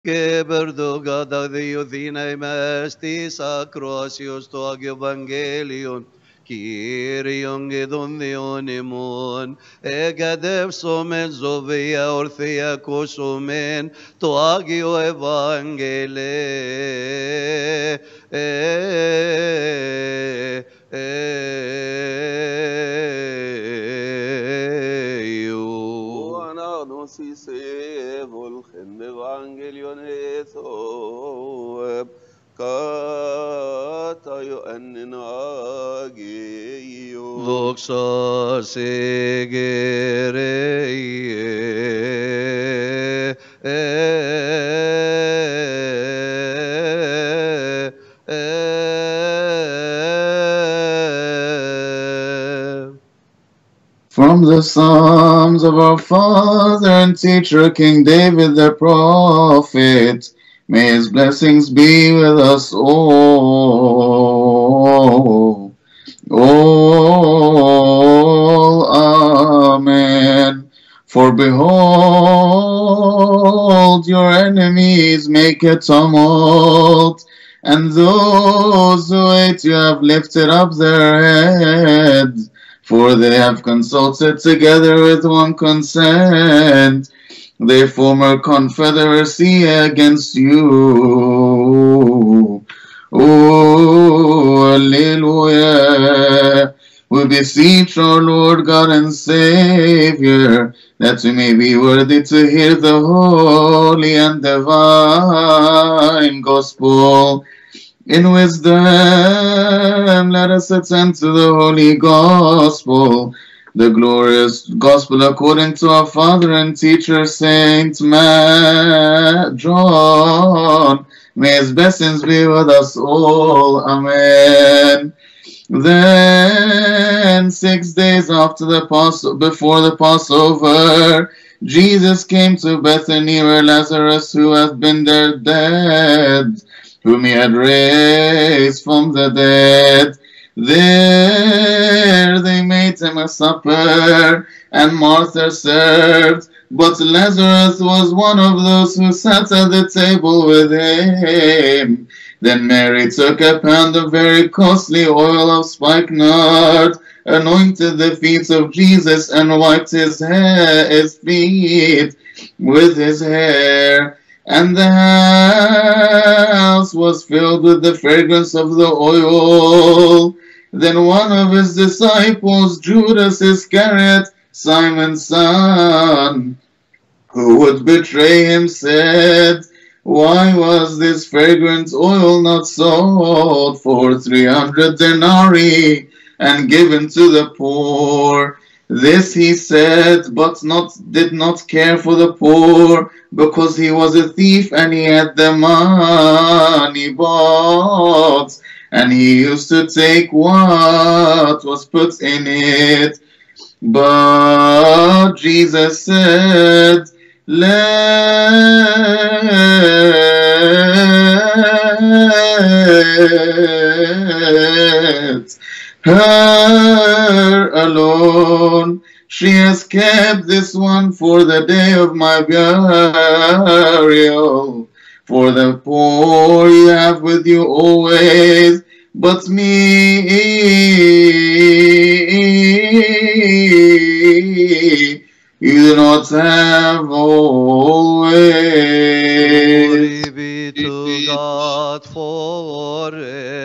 que verdugada diuthina mestis acrosius to ag evangelion, Kyrion gedonionimon, egadev somen zovia orthia kosomen, to agio evangele. وانا نوسيسي volgen evangelion ethop kata yo ennagiyo Doxa From the Psalms of our father and teacher King David the prophet, may his blessings be with us all. Amen. For behold, your enemies make a tumult, and those who hate you have lifted up their heads. For they have consulted together with one consent. They form a confederacy against you. Alleluia. We beseech our Lord God and Savior that we may be worthy to hear the holy and divine gospel. In wisdom, let us attend to the holy gospel, the glorious gospel according to our father and teacher Saint John. May his blessings be with us all. Amen. Then 6 days after before the Passover, Jesus came to Bethany where Lazarus, who had been there dead, whom he had raised from the dead. There they made him a supper, and Martha served, but Lazarus was one of those who sat at the table with him. Then Mary took a pound of very costly oil of spikenard, anointed the feet of Jesus, and wiped his feet with his hair. And the house was filled with the fragrance of the oil. Then one of his disciples, Judas Iscariot, Simon's son, who would betray him, said, "Why was this fragrant oil not sold for 300 denarii and given to the poor?" This he said, but did not care for the poor, because he was a thief and he had the money bought, and he used to take what was put in it. But Jesus said, "Let her alone. She has kept this one for the day of my burial. For the poor you have with you always, but me you do not have always." Glory be to God forever.